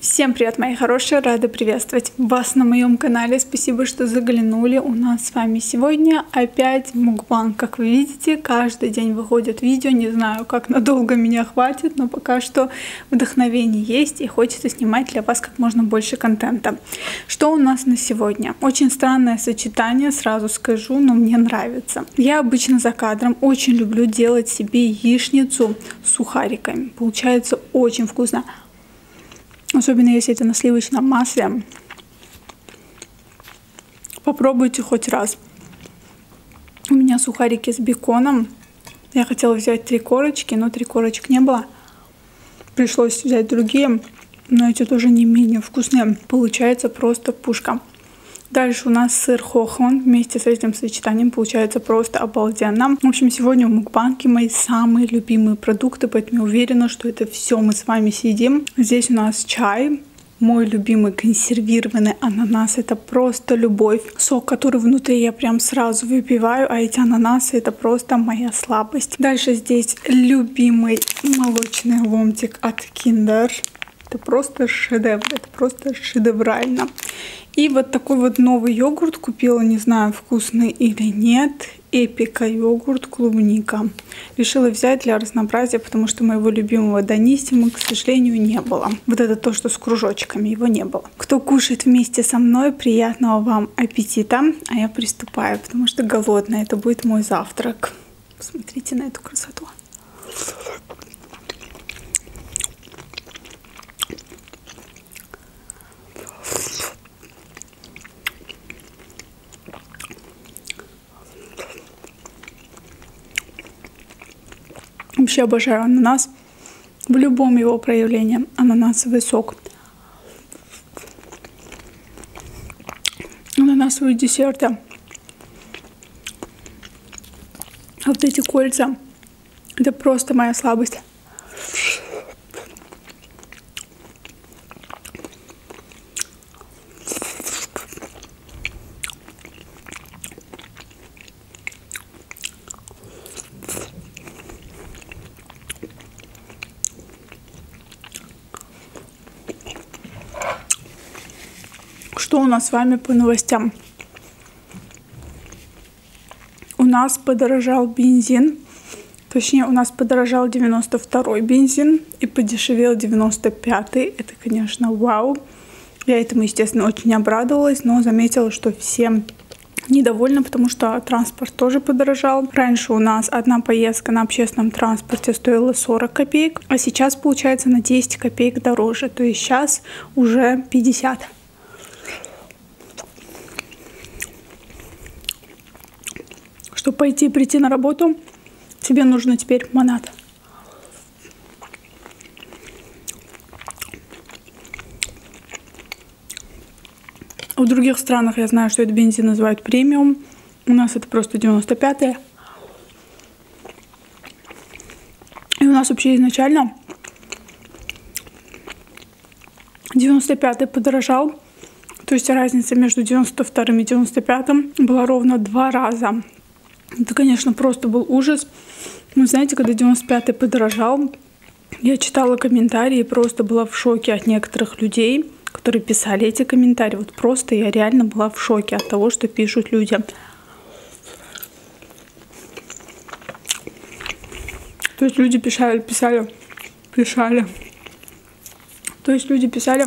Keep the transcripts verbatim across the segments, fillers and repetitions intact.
Всем привет, мои хорошие! Рада приветствовать вас на моем канале. Спасибо, что заглянули. У нас с вами сегодня опять мукбанг. Как вы видите, каждый день выходит видео. Не знаю, как надолго меня хватит, но пока что вдохновение есть и хочется снимать для вас как можно больше контента. Что у нас на сегодня? Очень странное сочетание, сразу скажу, но мне нравится. Я обычно за кадром очень люблю делать себе яичницу с сухариками. Получается очень вкусно. Особенно если это на сливочном масле. Попробуйте хоть раз. У меня сухарики с беконом. Я хотела взять три корочки, но три корочек не было. Пришлось взять другие, но эти тоже не менее вкусные. Получается просто пушка. Дальше у нас сыр хохланд вместе с этим сочетанием получается просто обалденно. В общем, сегодня в мукбанге мои самые любимые продукты, поэтому я уверена, что это все мы с вами съедим. Здесь у нас чай. Мой любимый консервированный ананас. Это просто любовь. Сок, который внутри, я прям сразу выпиваю, а эти ананасы это просто моя слабость. Дальше здесь любимый молочный ломтик от Kinder. Это просто шедевр, это просто шедеврально. И вот такой вот новый йогурт купила, не знаю, вкусный или нет. Эпика йогурт клубника. Решила взять для разнообразия, потому что моего любимого Даниссимо, к сожалению, не было. Вот это то, что с кружочками, его не было. Кто кушает вместе со мной, приятного вам аппетита. А я приступаю, потому что голодная. Это будет мой завтрак. Посмотрите на эту красоту. Вообще обожаю ананас в любом его проявлении. Ананасовый сок. Ананасовые десерты. А вот эти кольца. Это просто моя слабость. Что у нас с вами по новостям? У нас подорожал бензин. Точнее, у нас подорожал девяносто второй бензин и подешевел девяносто пятый. Это, конечно, вау. Я этому, естественно, очень обрадовалась, но заметила, что все недовольны, потому что транспорт тоже подорожал. Раньше у нас одна поездка на общественном транспорте стоила сорок копеек, а сейчас, получается, на десять копеек дороже. То есть сейчас уже пятьдесят. Чтобы пойти и прийти на работу, тебе нужно теперь монат. В других странах я знаю, что этот бензин называют премиум. У нас это просто девяносто пятый. И у нас вообще изначально девяносто пятый подорожал. То есть разница между девяносто вторым и девяносто пятым была ровно два раза. Это, конечно, просто был ужас. Вы знаете, когда девяносто пятый подорожал, я читала комментарии и просто была в шоке от некоторых людей, которые писали эти комментарии. Вот просто я реально была в шоке от того, что пишут люди. То есть люди писали, писали, писали. То есть люди писали,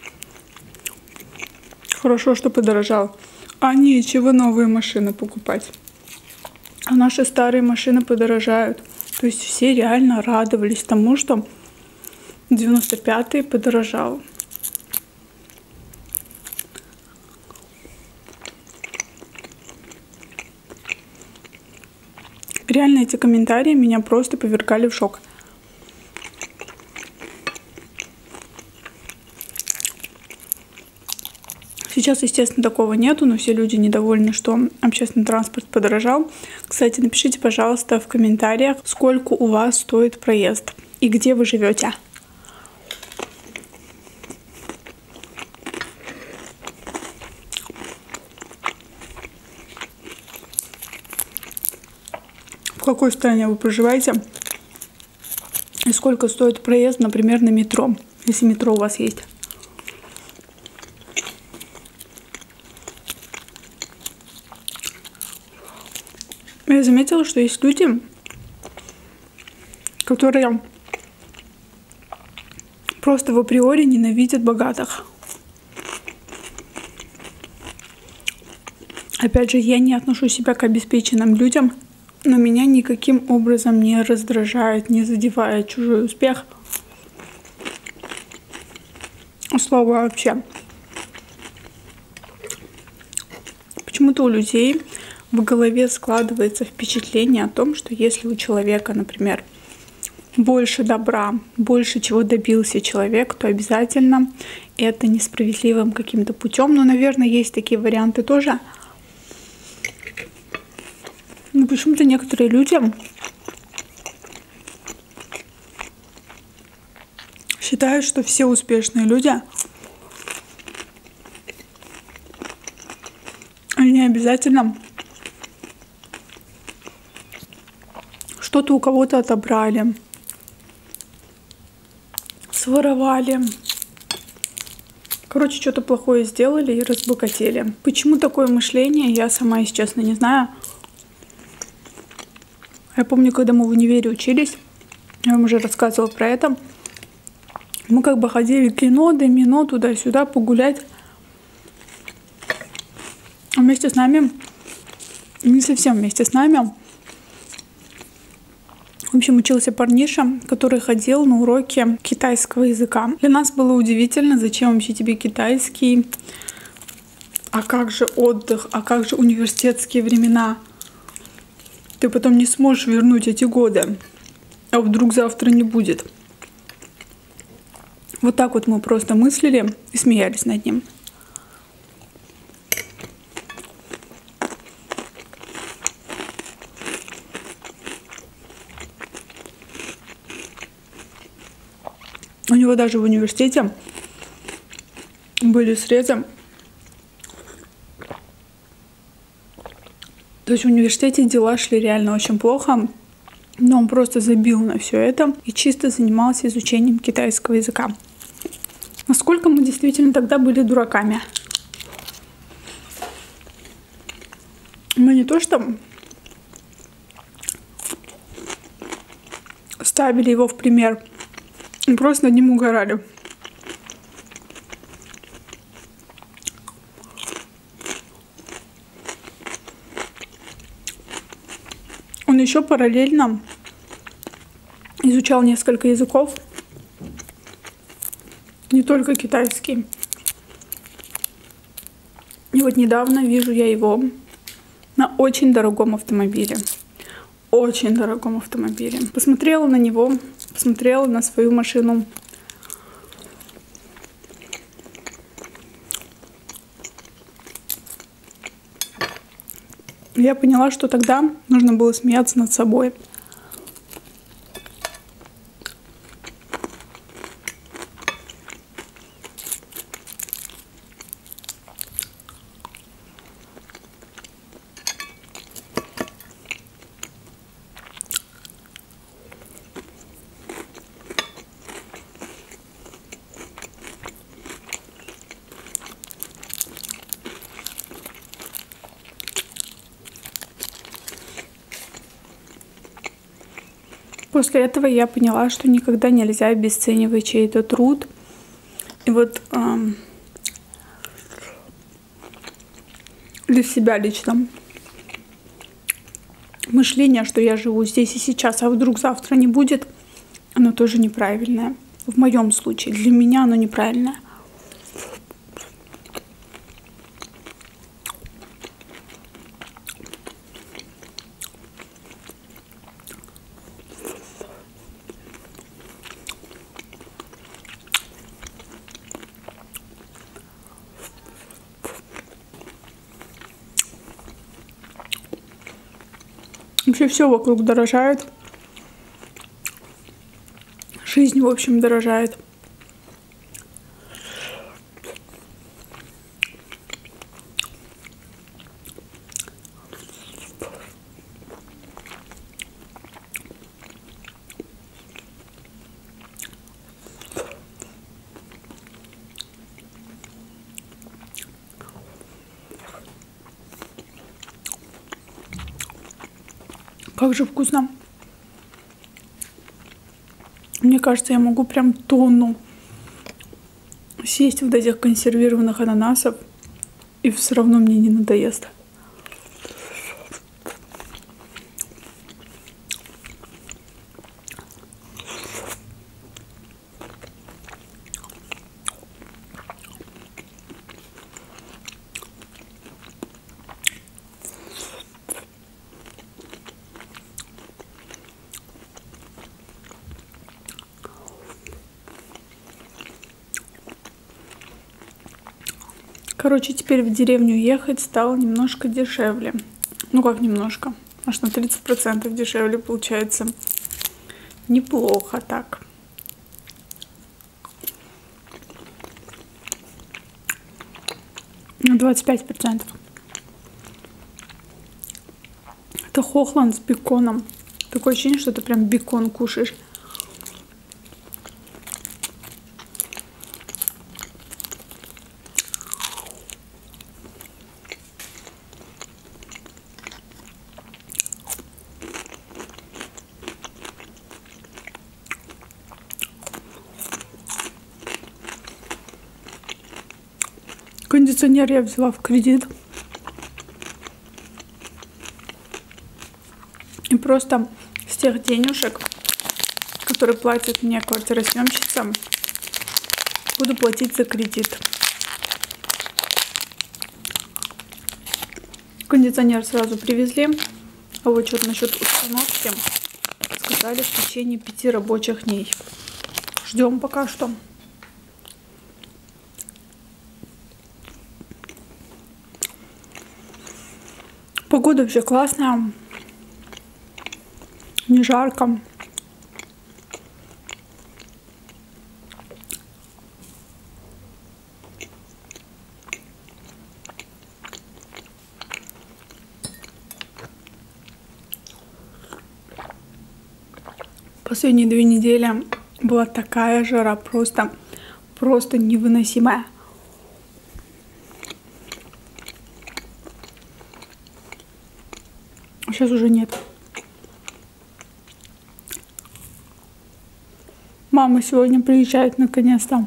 хорошо, что подорожал. А нечего новые машины покупать. А наши старые машины подорожают. То есть все реально радовались тому, что девяносто пятый подорожал. Реально эти комментарии меня просто повергали в шок. Сейчас, естественно, такого нету, но все люди недовольны, что общественный транспорт подорожал. Кстати, напишите, пожалуйста, в комментариях, сколько у вас стоит проезд и где вы живете. В какой стране вы проживаете и сколько стоит проезд, например, на метро, если метро у вас есть. Я заметила, что есть люди, которые просто в априори ненавидят богатых. Опять же, я не отношу себя к обеспеченным людям, но меня никаким образом не раздражает, не задевает чужой успех. Слово вообще. Почему-то у людей в голове складывается впечатление о том, что если у человека, например, больше добра, больше чего добился человек, то обязательно это несправедливым каким-то путем. Но, наверное, есть такие варианты тоже. Но почему-то некоторые люди считают, что все успешные люди, они обязательно что-то у кого-то отобрали, своровали. Короче, что-то плохое сделали и разбогатели. Почему такое мышление, я сама, если честно, не знаю. Я помню, когда мы в универе учились, я вам уже рассказывала про это, мы как бы ходили в кино, домино, туда-сюда, погулять. А вместе с нами, не совсем вместе с нами, в общем, учился парниша, который ходил на уроки китайского языка. Для нас было удивительно, зачем вообще тебе китайский, а как же отдых, а как же университетские времена. Ты потом не сможешь вернуть эти годы, а вдруг завтра не будет. Вот так вот мы просто мыслили и смеялись над ним. У него даже в университете были срезы. То есть в университете дела шли реально очень плохо, но он просто забил на все это и чисто занимался изучением китайского языка. Насколько мы действительно тогда были дураками. Мы не то что ставили его в пример, мы просто над ним угорали. Он еще параллельно изучал несколько языков, не только китайский. И вот недавно вижу я его на очень дорогом автомобиле. Очень дорогом автомобиле. Посмотрела на него, посмотрела на свою машину. Я поняла, что тогда нужно было смеяться над собой. После этого я поняла, что никогда нельзя обесценивать чей-то труд. И вот эм, для себя лично мышление, что я живу здесь и сейчас, а вдруг завтра не будет, оно тоже неправильное. В моем случае, для меня оно неправильное. Вообще все вокруг дорожает. Жизнь, в общем, дорожает. Как же вкусно. Мне кажется, я могу прям тонну съесть вот этих консервированных ананасов, и все равно мне не надоест. Короче, теперь в деревню ехать стало немножко дешевле. Ну как немножко? Аж на тридцать процентов дешевле получается. Неплохо так. На двадцать пять процентов. Это хохланд с беконом. Такое ощущение, что ты прям бекон кушаешь. Кондиционер я взяла в кредит. И просто с тех денежек, которые платит мне квартиросъемщица, буду платить за кредит. Кондиционер сразу привезли. А вот что-то насчет установки сказали в течение пяти рабочих дней. Ждем пока что. Погода вообще классная, не жарко. Последние две недели была такая жара, просто, просто невыносимая. Сейчас уже нет. Мама сегодня приезжает наконец-то.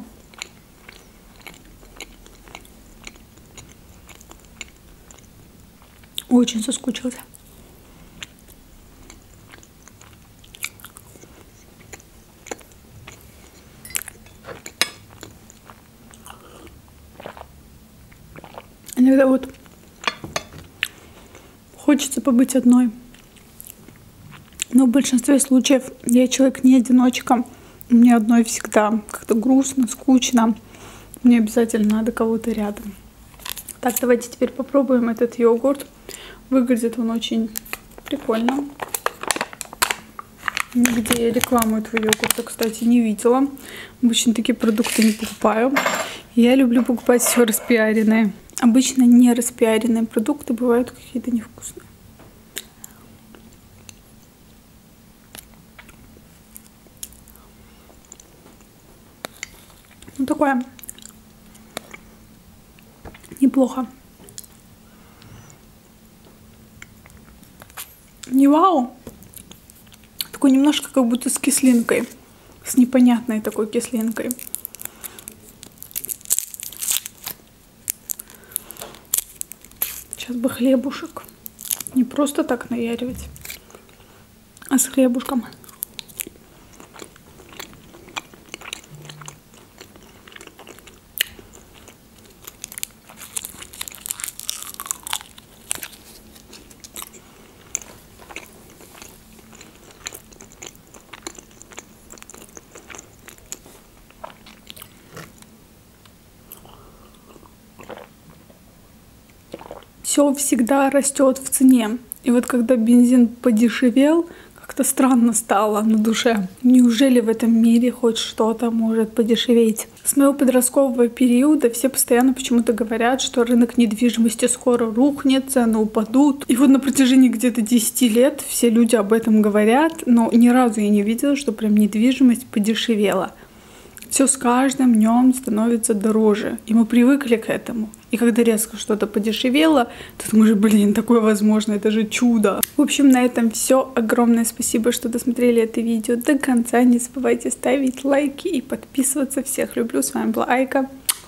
Очень соскучилась. Иногда вот хочется побыть одной. Но в большинстве случаев я человек не одиночка. Мне одной всегда как-то грустно, скучно. Мне обязательно надо кого-то рядом. Так, давайте теперь попробуем этот йогурт. Выглядит он очень прикольно. Нигде я рекламу этого йогурта, кстати, не видела. Обычно такие продукты не покупаю. Я люблю покупать все распиаренное. Обычно не распиаренные продукты бывают какие-то невкусные. Ну, такое неплохо. Не вау. Такой немножко как будто с кислинкой. С непонятной такой кислинкой. Сейчас бы хлебушек. Не просто так наяривать, а с хлебушком. Все всегда растет в цене. И вот когда бензин подешевел, как-то странно стало на душе. Неужели в этом мире хоть что-то может подешеветь? С моего подросткового периода все постоянно почему-то говорят, что рынок недвижимости скоро рухнет, цены упадут. И вот на протяжении где-то десяти лет все люди об этом говорят, но ни разу я не видела, что прям недвижимость подешевела. Все с каждым днем становится дороже, и мы привыкли к этому. И когда резко что-то подешевело, ты думаешь, блин, такое возможно, это же чудо. В общем, на этом все. Огромное спасибо, что досмотрели это видео до конца. Не забывайте ставить лайки и подписываться. Всех люблю. С вами была Айка.